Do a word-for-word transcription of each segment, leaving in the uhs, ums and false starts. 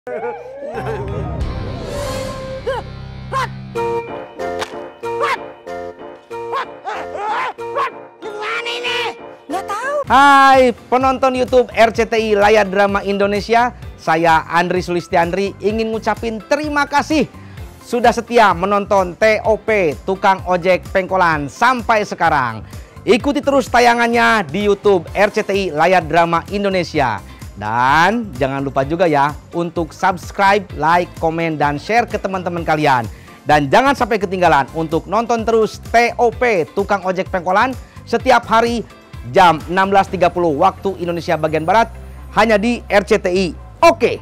Gimana ini? Nggak tahu. Hai penonton YouTube R C T I Layar Drama Indonesia, saya Andri Sulistiandri ingin ngucapin terima kasih sudah setia menonton T O P Tukang Ojek Pengkolan sampai sekarang. Ikuti terus tayangannya di YouTube R C T I Layar Drama Indonesia. Dan jangan lupa juga ya untuk subscribe, like, komen, dan share ke teman-teman kalian. Dan jangan sampai ketinggalan untuk nonton terus T O P Tukang Ojek Pengkolan setiap hari jam enam belas tiga puluh waktu Indonesia bagian Barat hanya di R C T I. Oke.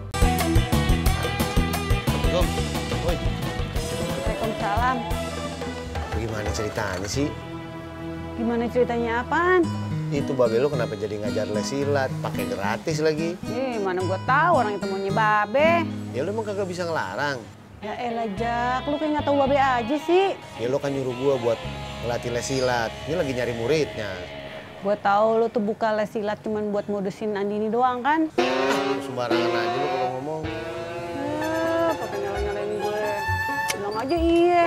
Waalaikumsalam. Gimana ceritanya sih? Gimana ceritanya apaan? Itu babe lu kenapa jadi ngajar les silat, pakai gratis lagi? Eh, mana gua tahu orang itu maunya babe. Ya lu emang kagak bisa ngelarang. Ya elah Jak, lu kayak nggak tahu babe aja sih. Ya lu kan nyuruh gua buat ngelatih les silat. Ini lagi nyari muridnya. Gua tahu lu tuh buka les silat cuman buat modusin Andini doang kan? Lu sembarangan aja lu kalau ngomong. Eh, pakai nyala-nyalain gue. Bilang aja iya.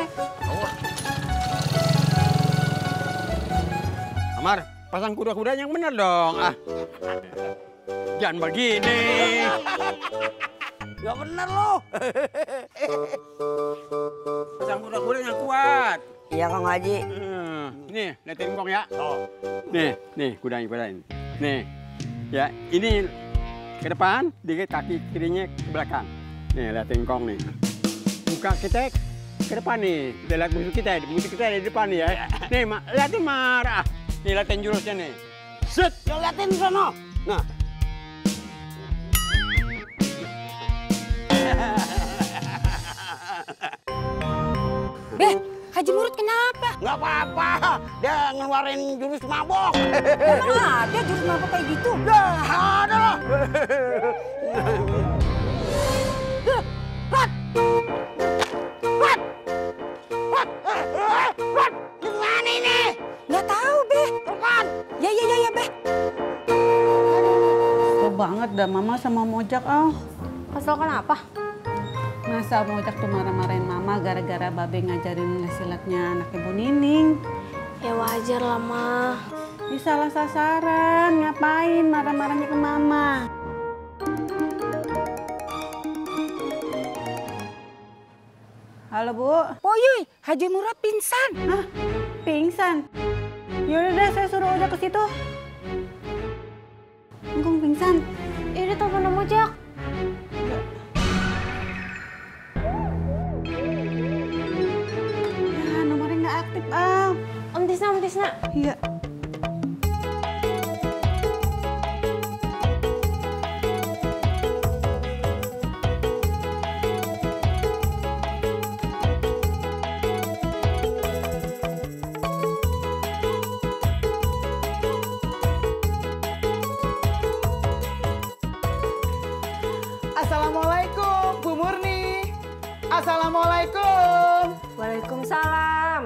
Amar, pasang kuda-kuda yang bener dong. Ah, jangan begini. Gak bener lo. Pasang kuda-kuda yang kuat. Iya Kang Haji. Hmm, nih, liatin kong ya. Oh. Nih, nih kudanya kudain. Nih, ya ini ke depan, dikit kaki kirinya ke belakang. Nih, liatin kong nih. Muka kita ke depan nih. Kita lihat musuh kita, musuh kita di depan nih ya. Nih, ma liatin marah. Nih, liatin jurusnya nih. Set, Lo liatin sono. nah. Beh, Haji Murud kenapa? Nggak apa-apa. Dia ngeluarin jurus mabok. Emang ada jurus mabok kayak gitu? Dah, ada loh. Gimana ini? Nggak tahu, Beh. Bukan. Ya, ya, ya, ya, Beh. Kesel banget dah Mama sama Mojak, ah. Kesel kenapa? Masa Mojak tuh marah-marahin Mama gara-gara Babe ngajarin les silatnya anak Ibu Nining. Ya wajar lah, Ma. Ini salah sasaran, ngapain marah-marahnya ke Mama? Halo, Bu. Oh Yuy, Haji Murad pingsan. Hah? Pingsan? Yaudah deh, saya suruh ojek ke situ. Engkong pingsan. Ini telepon Mojak. Ya, nomornya nggak aktif, ah. Om Tisna, Om Tisna. Iya. Assalamualaikum, Bu Murni. Assalamualaikum. Waalaikumsalam.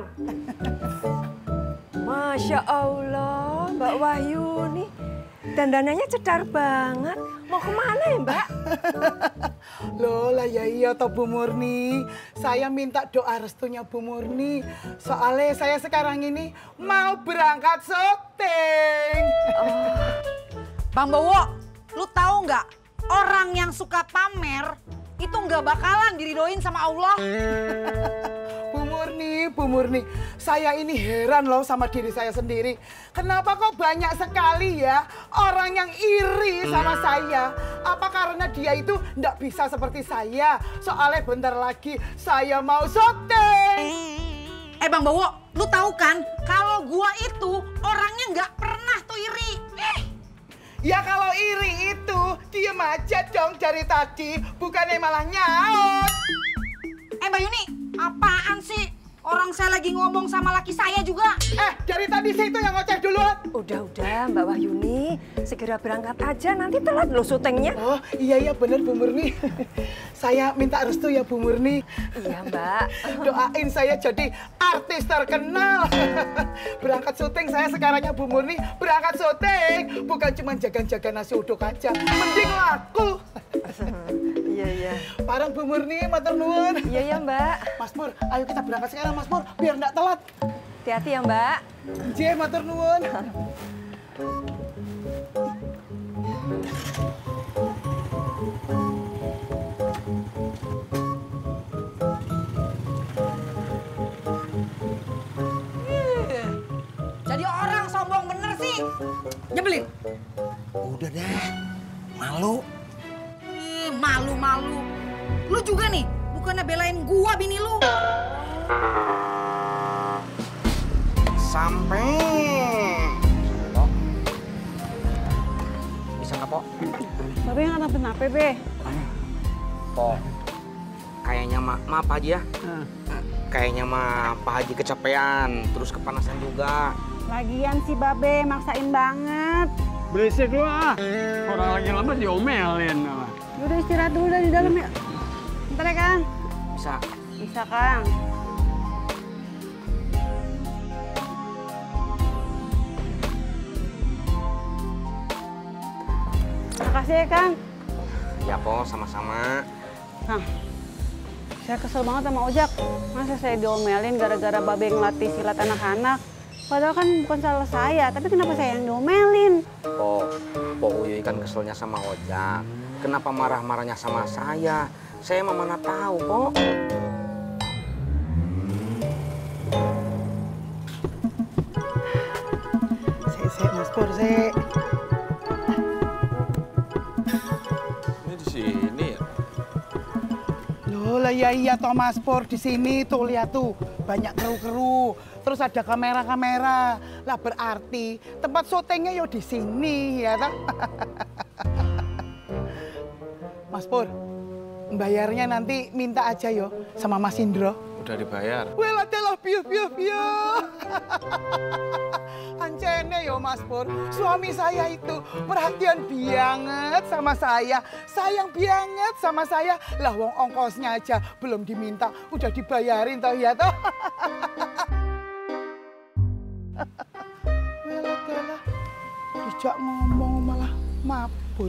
Masya Allah, Mbak Wahyu nih. Dandanannya cedar banget. Mau kemana ya, Mbak? Loh lah ya iya toh Bu Murni. Saya minta doa restunya Bu Murni. Soalnya saya sekarang ini mau berangkat syuting. Bang Bowo, lu tahu nggak orang yang suka pamer itu nggak bakalan diridoin sama Allah. Bu Murni, Bu Murni, saya ini heran loh sama diri saya sendiri. Kenapa kok banyak sekali ya orang yang iri sama saya? Apa karena dia itu nggak bisa seperti saya? Soalnya bentar lagi saya mau syuting. Eh Bang Bowo, lu tahu kan kalau gua itu orangnya nggak pernah tuh iri. Eh. Ya kalau iri itu diem aja dong dari tadi, bukannya malah nyaut. Eh Mbak Yuni, apaan sih? Orang saya lagi ngomong sama laki saya juga. Eh, dari tadi sih itu yang ngoceh duluan. Udah-udah Mbak Wahyuni, segera berangkat aja, nanti telat loh syutingnya. Oh iya iya bener Bu Murni. Saya minta restu ya Bu Murni. Iya Mbak. Doain saya jadi artis terkenal. Berangkat syuting saya sekarangnya Bu Murni, berangkat syuting. Bukan cuma jaga-jaga nasi uduk aja, mending laku. Iya Bareng Bu Murni, matur nuwun. Iya ya Mbak. Mas Pur, ayo kita berangkat sekarang Mas Pur, biar nggak telat. Hati-hati ya Mbak. Nggih, matur nuwun. Jadi orang sombong bener sih. Nyebelin. Udah dah, malu. Ih, malu-malu. Lu juga nih, bukannya belain gua bini lu. Sampai. Pok. Bisa nggak, Pok? Babe nggak kenapa-napa, Be. Pok, kayaknya ma maaf Haji ya. Ah. Kayaknya mah Pak Haji kecapean, terus kepanasan juga. Lagian si Babe maksain banget. Berisik lu ah. Orang lagi lama diomelin. Udah istirahat dulu dari dalam ya. Bentar ya, Kang. Bisa. Bisa, Kang. Makasih ya, Kang. Ya, Pok, sama-sama. Kang, saya kesel banget sama Ojak. Masa saya diomelin gara-gara Babe ngelatih silat anak-anak. Padahal kan bukan salah saya, tapi kenapa saya yang diomelin? Pok, Pok Uyuy kan keselnya sama Ojak. Kenapa marah-marahnya sama saya? Saya mah mana tahu, Pok. Sik-sik Mas Pur, sik. Ini di sini ya? Loh, lah ya iya toh Mas Pur, di sini tuh lihat tuh banyak kru-kru. Terus ada kamera-kamera. Lah berarti tempat syutingnya yo di sini ya toh. Mas Pur, bayarnya nanti minta aja yo sama Mas Indro. Udah dibayar. Well adalah piu piu piu. Ancene yo Mas Pur, suami saya itu perhatian banget sama saya, sayang banget sama saya. Lah wong ongkosnya aja belum diminta, udah dibayarin toh ya toh. Well adalah dijak ngomong malah mabur.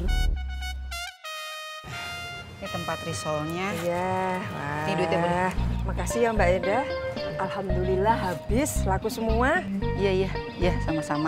Ini tempat risolnya. Iya, wah. Ini duitnya, Bun. Makasih ya Mbak Eda. Alhamdulillah habis, laku semua. Iya, iya, iya, sama-sama.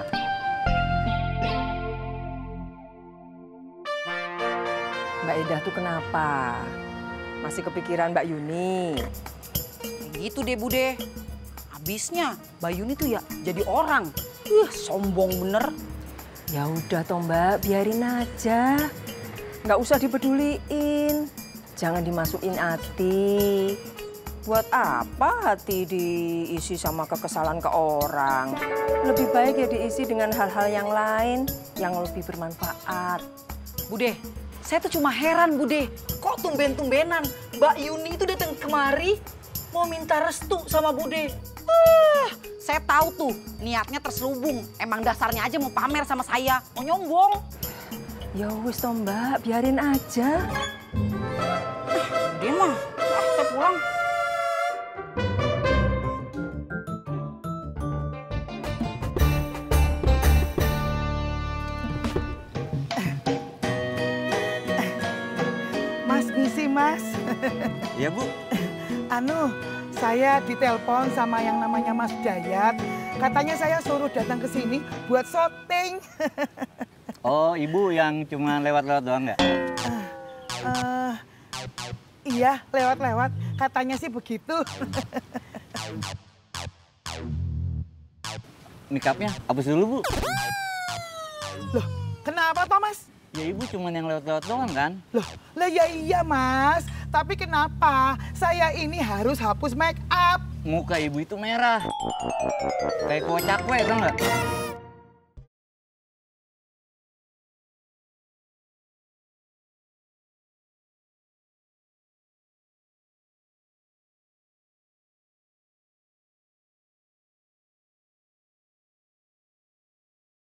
Mbak Eda tuh kenapa? Masih kepikiran Mbak Yuni? Gitu deh, Bude. Habisnya Mbak Yuni tuh ya jadi orang. Ih, sombong bener. Ya udah toh Mbak, biarin aja. Nggak usah dipeduliin. Jangan dimasukin hati. Buat apa hati diisi sama kekesalan ke orang? Lebih baik ya diisi dengan hal-hal yang lain yang lebih bermanfaat. Bude, saya tuh cuma heran, Bude. Kok tumben-tumbenan Mbak Yuni itu datang kemari mau minta restu sama Bude. Uh, saya tahu tuh niatnya terselubung. Emang dasarnya aja mau pamer sama saya, mau nyombong. Ya wis toh Mbak, biarin aja. Dia mah, ah, saya pulang. Mas ngisi Mas. Iya Bu. Anu, saya ditelepon sama yang namanya Mas Dayat. Katanya saya suruh datang ke sini buat syuting. Oh, Ibu yang cuma lewat-lewat doang nggak? Uh, iya, lewat-lewat. Katanya sih begitu. Makeupnya hapus dulu, Bu. Loh, kenapa toh Mas? Ya Ibu cuma yang lewat-lewat doang kan? Loh, lah ya iya Mas. Tapi kenapa saya ini harus hapus make up? Muka Ibu itu merah. Kayak kue cakwe, tau nggak?